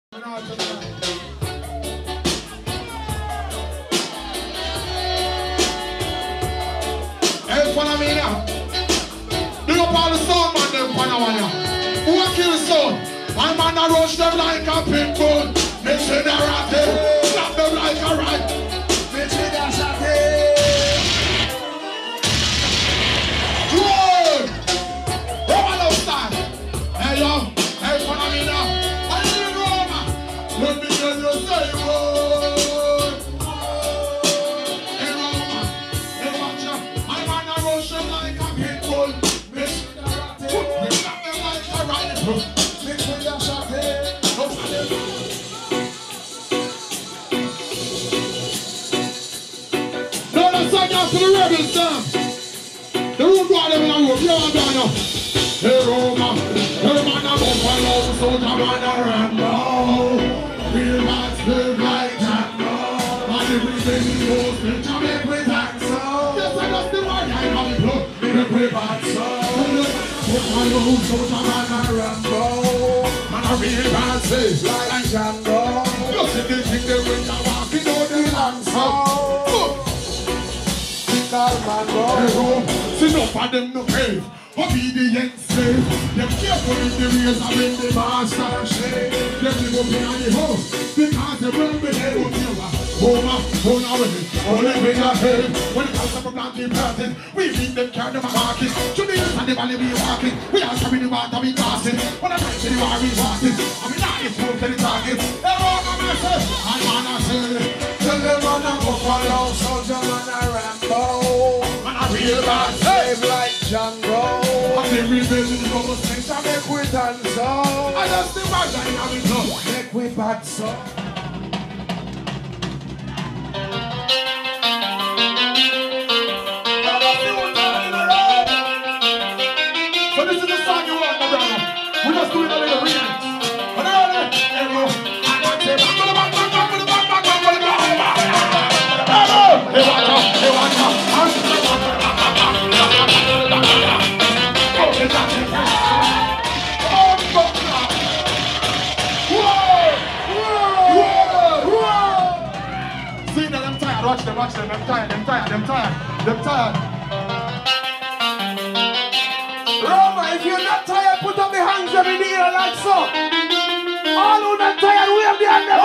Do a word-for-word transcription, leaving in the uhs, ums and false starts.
Hey, follow me now. Do you call the sound man them Panamania? Who will kill the sound? My man a rush them like a pit bull. Me say they're ratty. Slap them like a rat. Me say they're shotty. Good! Roma no stand. Hey yo, hey follow me now. I need Roma. Let me hear you say good. Hey Roma, hey watch out. My man a rush them like a pit bull. Me say they're ratty. Me slap them like a rat. Me say they're shotty. No, that's not out to the rebels now. The room brought them in a room. You are gone now. Hey Roma, hey man a buffalo, soldier man a Rambo. Real man live like Django. And everything goes to make we tax so. Yes, I just the one I have it look. Make we back so. Buffalo, soldier man a Rambo. Man a real man live like Django. You see the thing they when you walking out the land so. Man go. See no for them no cave. Obedience slave. Them careful with the razor when the master shave. Them live up in the house because they run with their own power. Home up, home away, only with your head. When the comes up a planting person, we leave them carry them a market. To the hills and the valley we walking. We are carrying the water we passing. When I fight to the war we walking. I mean not this move to the target. Hey, walk on myself. I wanna say. Tell them man a buffalo, soldier man a Rambo. Man a real bad slave like Django. And the rebellion go straight to make we dance so. I just imagine how we go. Make we bad so. So this is the song you want, my brother. We just doing a little remix. But early, here we go. I want to say, back to the back, back, back, back, back, back, back, back, back, back. Hey, watch out, hey, watch out. See that I'm tired, watch them, watch them, I'm tired, I'm tired, I'm tired, I'm tired. Roma, if you're not tired, put up the hands every day like so. All who not tired, we have the hand